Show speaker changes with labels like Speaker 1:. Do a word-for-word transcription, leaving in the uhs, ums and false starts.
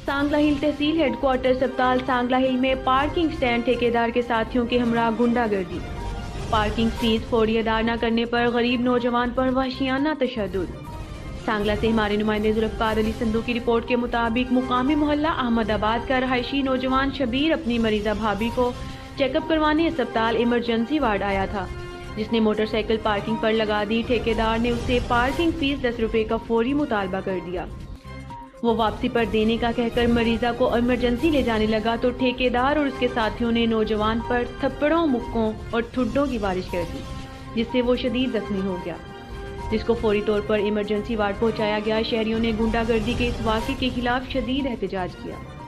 Speaker 1: सांगला हिल तहसील headquarter अस्पताल सांगला हिल में parking stand ठेकेदार के साथियों के हमरा गुंडागर्दी। पार्किंग फीस फौरी अदा न करने पर गरीब नौजवान पर वहशियाना तशद्दुद। सांगला से हमारे नुमाइंदे जुल्फकार अली संधू की रिपोर्ट के मुताबिक मुकामी मोहल्ला अहमदाबाद का रहायशी नौजवान शबीर अपनी मरीजा भाभी को चेकअप करवाने अस्पताल इमरजेंसी वार्ड आया था, जिसने मोटरसाइकिल पार्किंग पर लगा दी। ठेकेदार ने उससे पार्किंग फीस दस रुपए का फौरी मुतालबा कर दिया। वो वापसी पर देने का कहकर मरीजा को इमरजेंसी ले जाने लगा तो ठेकेदार और उसके साथियों ने नौजवान पर थप्पड़ों, मुक्कों और ठुड्डों की बारिश कर दी, जिससे वो शदीद जख्मी हो गया, जिसको फौरी तौर पर इमरजेंसी वार्ड पहुंचाया गया। शहरियों ने गुंडागर्दी के इस वाक़े के खिलाफ शदीद एहतजाज किया।